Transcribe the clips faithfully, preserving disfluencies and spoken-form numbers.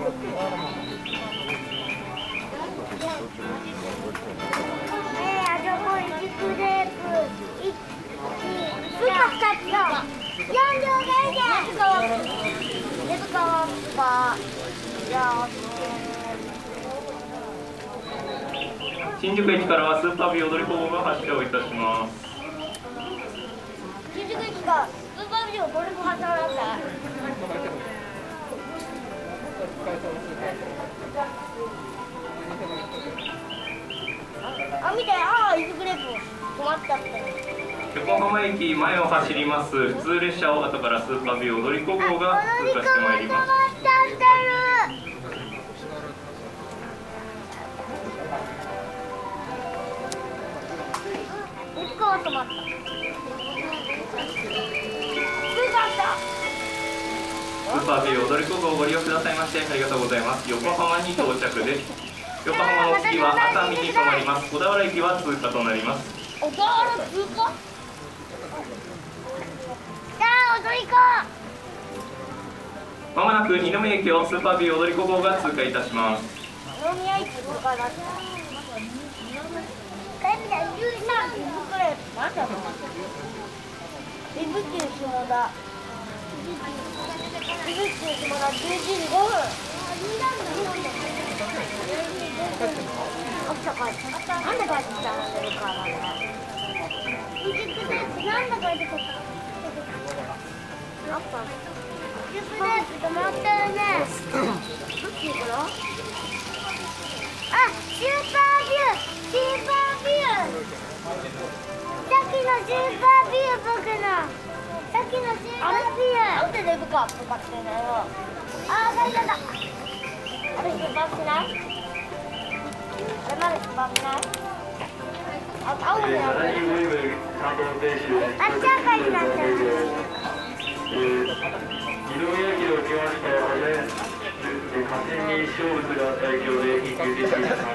新宿駅からはスーパービュー踊り子号が発車をいたします。 新宿駅からスーパービュー踊り子発車なんだ。あ、見て、ああ、イズグレープ止まっちゃった。 横浜駅前を走ります普通列車を後からスーパービュー踊り子号が通過してまいります。 止まった。 スーパービュー踊り子号をご利用くださいましてありがとうございます。横浜に到着です。横浜の次は熱海に停まります。小田原駅は通過となります。 小田原通過？じゃあ踊り子。 まもなく二宮駅をスーパービュー踊り子号が通過いたします。 二宮駅通過だった。ビブキュー下田。ビブキュー下田じゅうじごふん。起きたかい。なんで帰ってきたの？してるからなんだ。なんで帰ってきたの？あった。ビブキュー止まってるね。どっち行くの？あ、スーパービュー。スーパービュー。さっきのスーパービュー僕の。さっきのスーパービュー。なんでレブカップ買ってんだよ。あー、大丈夫だ。あれスーパーしない？あれまだスーパーしない？あ、青になってる。あっち赤になっちゃう。 二宮駅を来ましたので、架線に小物があった影響で緊急停車いたしました。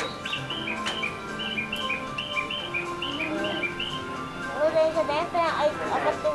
電車電線上がってんだけど、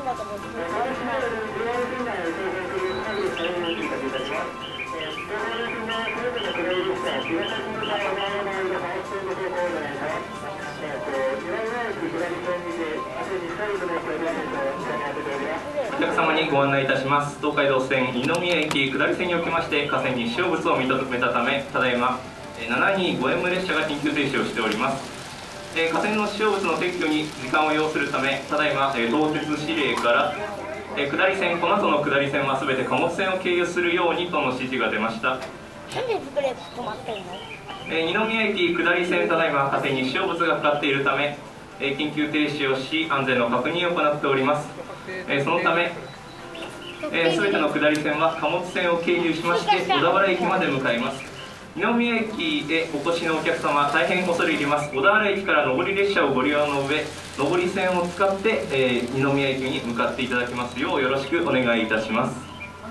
お客様にご案内いたします。東海道線二宮駅下り線におきまして架線に支障物を認めたため、ただいまななにごエム列車が緊急停止をしております。えー、架線の支障物の撤去に時間を要するため、ただいま、えー、東鉄指令から、えー、下り線、この後の下り線はすべて貨物線を経由するようにとの指示が出ました。 なんでブレーキ止まってんの？ えー、二宮駅下り線、ただいま架線に支障物がかかっているため、えー、緊急停止をし、安全の確認を行っております。えー、そのため、すべ、えー、ての下り線は貨物線を経由しまして、小田原駅まで向かいます。二宮駅へお越しのお客様、大変恐れ入ります。小田原駅から上り列車をご利用の上、上り線を使って、えー、二宮駅に向かっていただきますようよろしくお願いいたします。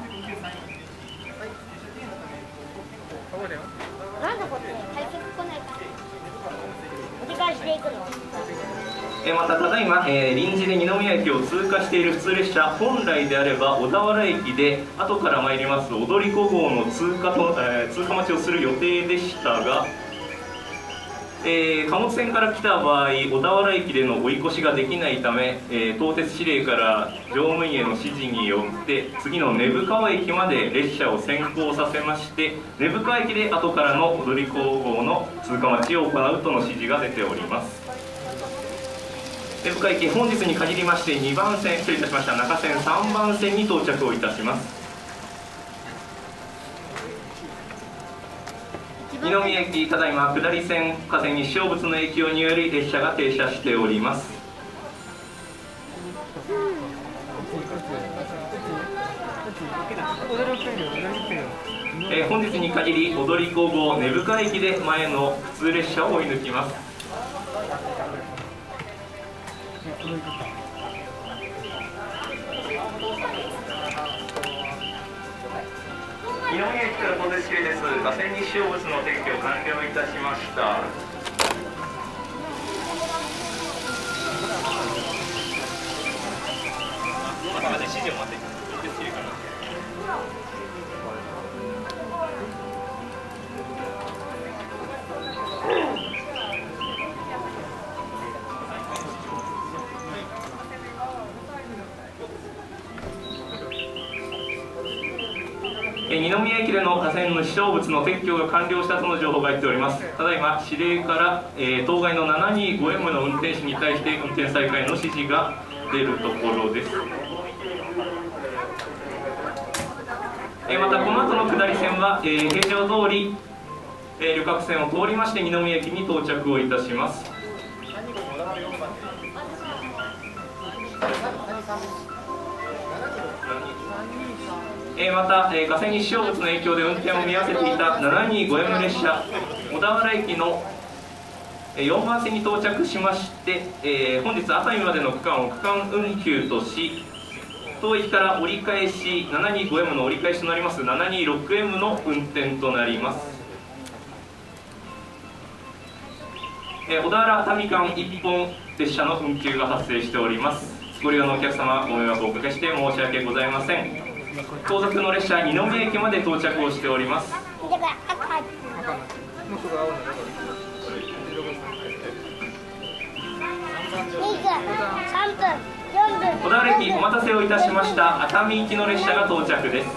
なんでこっちに快速来ないか。折り返していくの？ えー、またただいま、えー、臨時で二宮駅を通過している普通列車、本来であれば小田原駅で後から参ります踊り子号の通過と、えー、通過待ちをする予定でしたが、えー、貨物線から来た場合、小田原駅での追い越しができないため、えー、東鉄指令から乗務員への指示によって次の根府川駅まで列車を先行させまして、根府川駅で後からの踊り子号の通過待ちを行うとの指示が出ております。根府川駅、本日に限りましてにばん線、失礼いたしました、中線さんばん線に到着をいたします。二宮駅、ただいま下り線、架線に支障物の影響により列車が停車しております。えー、本日に限り踊り子号根府川駅で前の普通列車を追い抜きます。二宮駅から東鉄指令です。架線に支障物の撤去完了いたしました。指示を待って東鉄指令から。 え二宮駅での架線の支障物の撤去が完了したとの情報が入っております。ただいま指令から、えー、当該のななにごエムの運転士に対して運転再開の指示が出るところです。えー、またこの後の下り線は、えー、平常通り、えー、旅客線を通りまして二宮駅に到着をいたします。えー、また、えー、架線に支障物の影響で運転を見合わせていたななにごエム列車小田原駅のよんばん線に到着しまして、えー、本日熱海までの区間を区間運休とし、当駅から折り返し ななにごエム の折り返しとなりますななにろくエム の運転となります。えー、小田原熱海間いっぽん列車の運休が発生しております。ご利用のお客様、ご迷惑をおかけして申し訳ございません。後続の列車二宮駅まで到着をしております。小田原駅お待たせをいたしました。熱海行きの列車が到着です。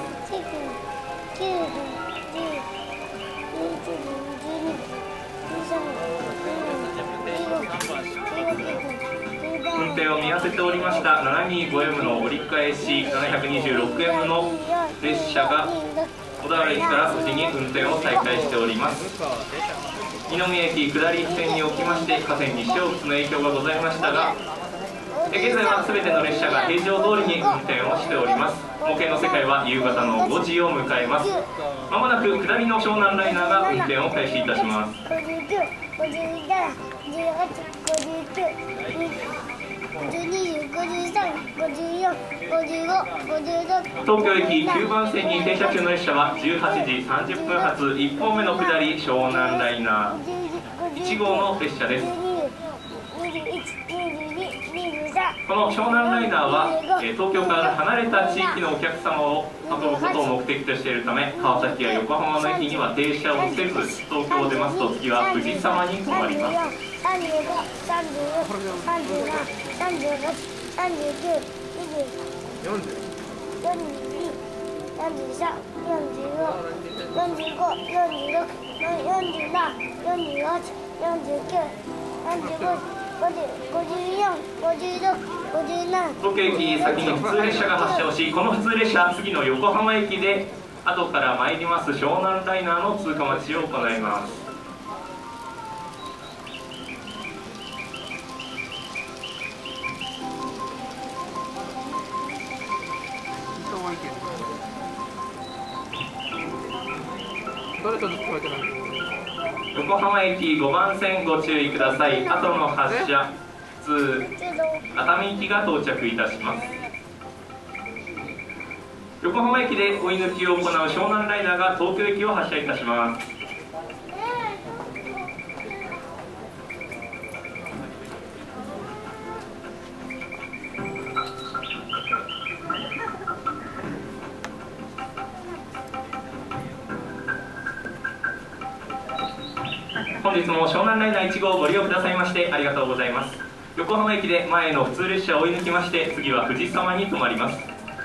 運転を見合わせておりましたななにごエム の折り返し ななひゃくにじゅうろくエム の列車が小田原駅から無事に運転を再開しております。二宮駅下り線におきまして架線に支障物の影響がございましたが、現在は全ての列車が平常通りに運転をしております。模型の世界は夕方のごじを迎えます。まもなく下りの湘南ライナーが運転を開始いたします。東京駅きゅうばん線に停車中の列車はじゅうはちじさんじゅっぷん発いっぽんめの下り湘南ライナーいち号の列車です。この湘南ライナーは、えー、東京から離れた地域のお客様を運ぶことを目的としているため、川崎や横浜の駅には停車をせず、東京を出ますと次は藤沢に停まります。東京駅先に普通列車が発車をし、この普通列車次の横浜駅で後から参ります湘南ライナーの通過待ちを行います。横浜駅ごばん線ご注意ください。後の発車普通熱海行きが到着いたします。横浜駅で追い抜きを行う湘南ライナーが東京駅を発車いたします。本日も湘南ライナーいち号をご利用くださいましてありがとうございます。横浜駅で前の普通列車を追い抜きまして、次は藤沢に停まります。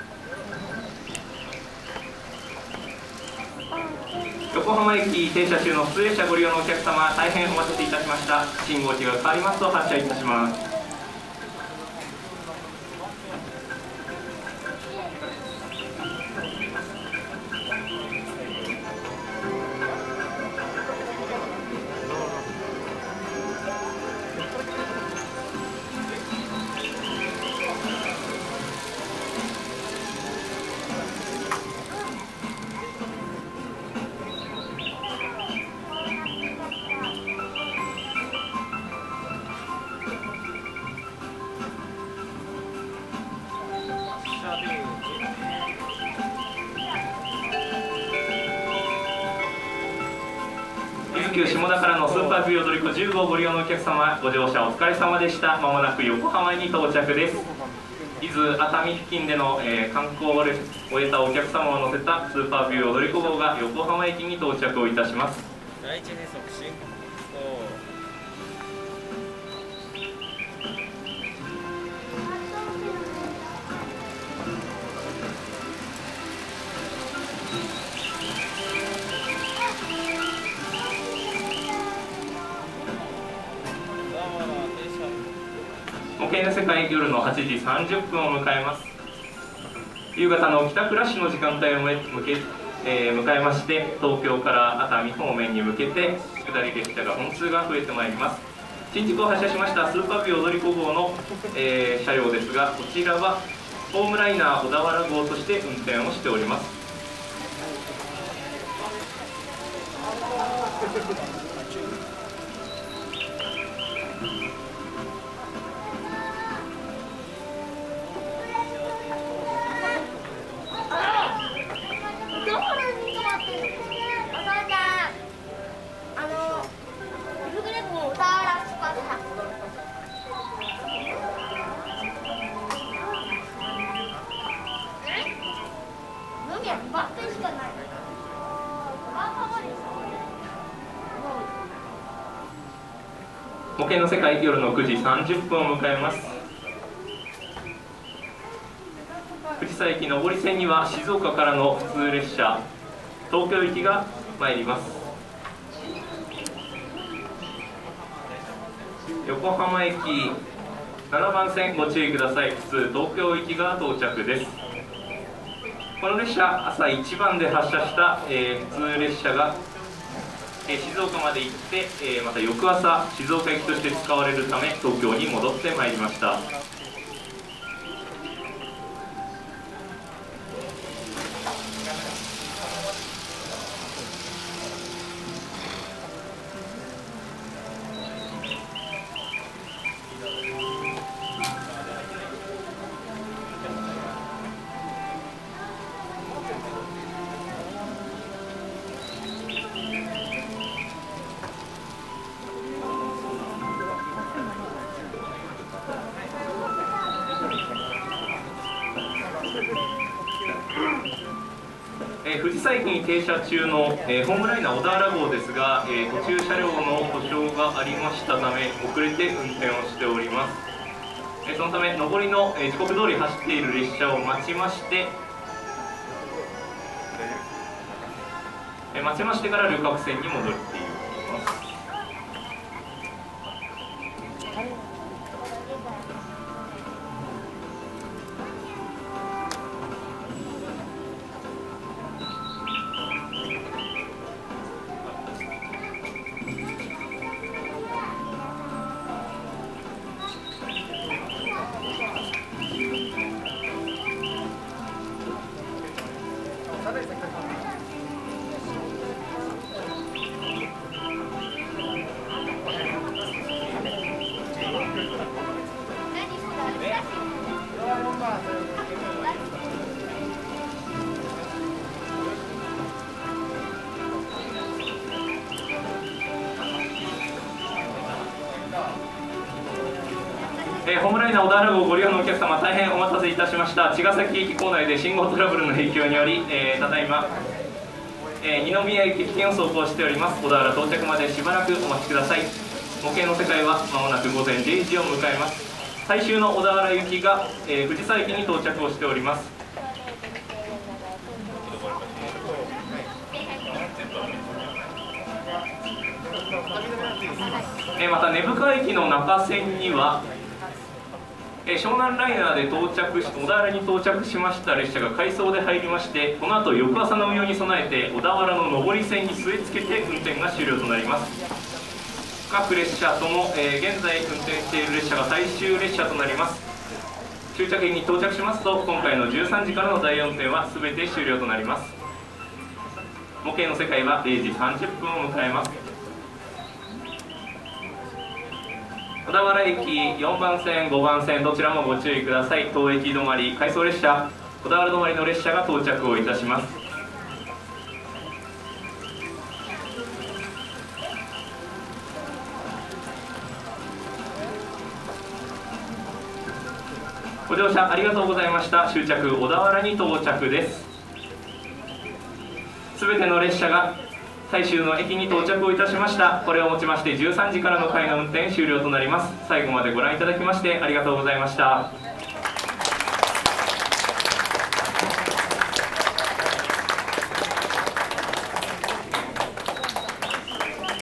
横浜駅停車中の普通列車ご利用のお客様、大変お待たせいたしました。信号機が変わりますと発車いたします。伊豆急下田からのスーパービュー踊り子じゅう号をご利用のお客様、ご乗車お疲れ様でした。まもなく横浜に到着です。伊豆熱海付近での、えー、観光を終えたお客様を乗せたスーパービュー踊り子号が横浜駅に到着をいたします。 第一変速進行。 計の世界夜のはちじさんじゅっぷんを迎えます。夕方の帰宅ラッシュの時間帯を向け、えー、迎えまして、東京から熱海方面に向けて下り列車が本数が増えてまいります。新宿を発車しましたスーパービュー踊り子号の、えー、車両ですが、こちらはホームライナー小田原号として運転をしております。模型の世界夜のくじさんじゅっぷんを迎えます。藤沢駅上り線には静岡からの普通列車東京行きが参ります。横浜駅ななばん線ご注意ください。普通東京行きが到着です。この列車朝いちばんで発車した、えー、普通列車が静岡まで行って、えー、また翌朝静岡駅として使われるため東京に戻ってまいりました。えー、藤沢駅に停車中の、えー、ホームライナー小田原号ですが、えー、途中車両の故障がありましたため遅れて運転をしております。えー、そのため上りの、えー、時刻通り走っている列車を待ちまして、えー、待ちましてから旅客船に戻っています。えー、ホームライナー小田原号をご利用のお客様、大変お待たせいたしました。茅ヶ崎駅構内で信号トラブルの影響により、えー、ただいま、えー、二宮駅付近を走行しております。小田原到着までしばらくお待ちください。模型の世界はまもなくごぜんれいじを迎えます。最終の小田原行きが、えー、藤沢駅に到着をしております。えー、また根府川駅の中線にはえー、湘南ライナーで到着し小田原に到着しました列車が回送で入りまして、この後翌朝の運用に備えて小田原の上り線に据え付けて運転が終了となります。各列車とも、えー、現在運転している列車が最終列車となります。終着駅に到着しますと今回のじゅうさんじからのだいよんてんは全て終了となります。模型の世界はれいじさんじゅっぷんを迎えます。小田原駅よんばん線ごばん線どちらもご注意ください。当駅止まり回送列車小田原止まりの列車が到着をいたします。ご乗車ありがとうございました。終着小田原に到着です。すべての列車が最終の駅に到着をいたしました。これをもちましてじゅうさんじからの回の運転終了となります。最後までご覧いただきましてありがとうございました。